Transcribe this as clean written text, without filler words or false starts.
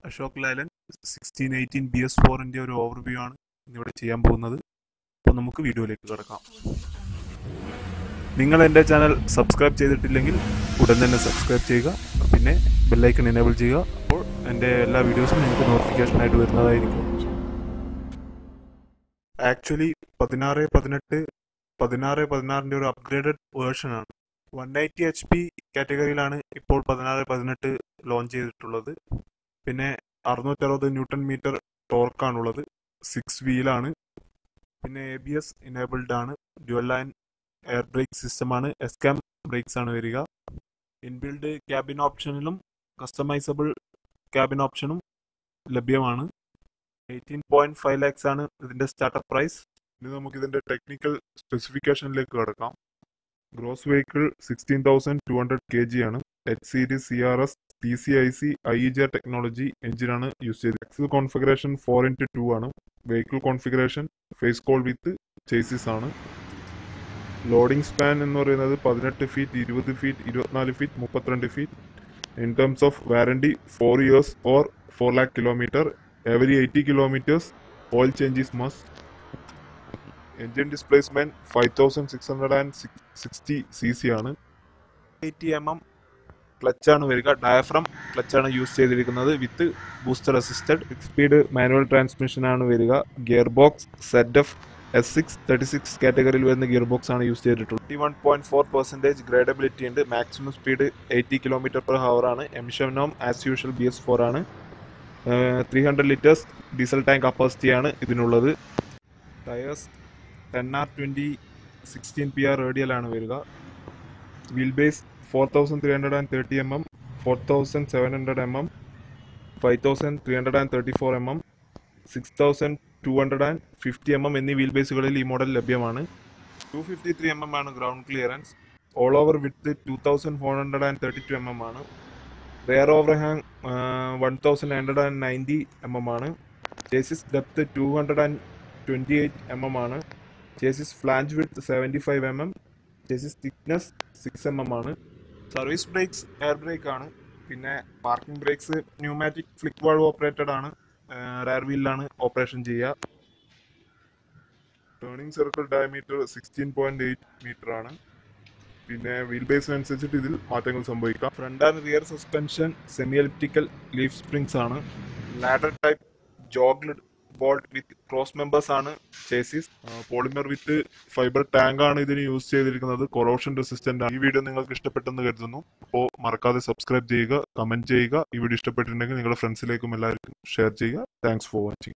അശോക് ലാലൻ 1618 BS4ൻ്റെ ഒരു ഓവർവ്യൂ ആണ് ഇന്നിവിടെ ചെയ്യാൻ പോകുന്നത്. അപ്പോൾ നമുക്ക് വീഡിയോയിലേക്ക് കിടക്കാം. നിങ്ങൾ എൻ്റെ ചാനൽ സബ്സ്ക്രൈബ് ചെയ്തിട്ടില്ലെങ്കിൽ ഉടൻ തന്നെ സബ്സ്ക്രൈബ് ചെയ്യുക, പിന്നെ ബെല്ലൈക്കൺ എനേബിൾ ചെയ്യുക. അപ്പോൾ എൻ്റെ എല്ലാ വീഡിയോസും നിങ്ങൾക്ക് നോട്ടിഫിക്കേഷനായിട്ട് വരുന്നതായിരിക്കും. ആക്ച്വലി 1616ൻ്റെ ഒരു അപ്ഗ്രേഡഡ് വേർഷനാണ്. 180 HP കാറ്റഗറിയിലാണ് ഇപ്പോൾ 1618 ലോഞ്ച് ചെയ്തിട്ടുള്ളത്. പിന്നെ 660 Nm ടോർക്കാണുള്ളത്. 6 വീലാണ്. പിന്നെ ABS ഇനേബിൾഡ് ആണ്. ഡ്യുവൽ ലൈൻ എയർ ബ്രേക്ക് സിസ്റ്റമാണ്. എസ്കാം ബ്രേക്സ് ആണ് വരിക. ഇൻബിൽഡ് ക്യാബിൻ ഓപ്ഷനിലും കസ്റ്റമൈസബിൾ ക്യാബിൻ ഓപ്ഷനും ലഭ്യമാണ്. 18.5 lakhs ആണ് ഇതിൻ്റെ സ്റ്റാർട്ടപ്പ് പ്രൈസ്. ഇനി നമുക്ക് ഇതിൻ്റെ ടെക്നിക്കൽ സ്പെസിഫിക്കേഷനിലേക്ക് കിടക്കാം. ഗ്രോസ് വെഹിക്കിൾ 16,200 kg ആണ്. H series CRS TCIC IEJ technology എഞ്ചിനാണ് യൂസ് ചെയ്തത്. ആക്സിൽ കോൺഫിഗറേഷൻ 4x2 ആണ്. Vehicle configuration face cowl with chassis ആണ്. ലോഡിംഗ് സ്പാൻ എന്ന് പറയുന്നത് 18 feet, 20 feet, 24 feet, 32 feet. In terms of warranty 4 years or 4 lakh kilometer. Every 80 kilometers oil change is must. Engine displacement 5660 cc ആണ്. 80 mm ക്ലച്ചാണ് വരിക. Diaphragm ക്ലച്ചാണ് use ചെയ്തിരിക്കുന്നത് with booster assisted. 6 speed manual transmission ആണ് വരിക. Gear box ZF S6 36 കാറ്റഗറിയിൽ വരുന്ന gear box ആണ് use ചെയ്തിട്ടുള്ളത്. 51.4% ഗ്രേഡബിലിറ്റി ഉണ്ട്. മാക്സിമം സ്പീഡ് 80 km/h ആണ്. എമിഷൻ നോം ആസ് യൂഷ്വൽ BS4 ആണ്. 300 liters ഡീസൽ ടാങ്ക് കപ്പാസിറ്റി ആണ് ഇതിനുള്ളത്. ടയേഴ്സ് 10R20 16 PR റേഡിയൽ ആണ് വരിക. Wheel base 4330 mm, 4700 mm, 5334 mm, 6250 mm എന്നീ വീൽ ബേസുകളിൽ ഈ മോഡൽ ലഭ്യമാണ്. 253 mm ആണ് ground clearance. Overall width 2432 mm ആണ്. റെയർ ഓവർഹാങ് 1990 mm ആണ്. ചേസിസ് ഡെപ്ത് 228 mm ആണ്. Chassis flange width 75 mm. Chassis thickness 6 mm ആണ്. സർവീസ് ബ്രേക്സ് എയർ ബ്രേക്ക് ആണ്. പിന്നെ parking brakes pneumatic flick valve operated ആണ്. Rear വീലിലാണ് operation ചെയ്യുക. Turning circle diameter 16.8 metre ആണ്. പിന്നെ വീൽ ബേസിനനുസരിച്ചിട്ട് ഇതിൽ മാറ്റങ്ങൾ സംഭവിക്കാം. Front and rear suspension semi elliptical leaf springs ആണ്. Ladder type joggled bolt with cross members ആണ് chassis. Polymer with fibre tank ആണ് ഇതിന് യൂസ് ചെയ്തിരിക്കുന്നത്. കൊറോഷൻ റെസിസ്റ്റന്റ് ആണ്. ഈ വീഡിയോ നിങ്ങൾക്ക് ഇഷ്ടപ്പെട്ടെന്ന് കരുതുന്നു. അപ്പോൾ മറക്കാതെ സബ്സ്ക്രൈബ് ചെയ്യുക, കമന്റ് ചെയ്യുക. ഈ വീഡിയോ ഇഷ്ടപ്പെട്ടിട്ടുണ്ടെങ്കിൽ നിങ്ങളുടെ ഫ്രണ്ട്സിലേക്കും എല്ലാവർക്കും ഷെയർ ചെയ്യുക. Thanks for watching.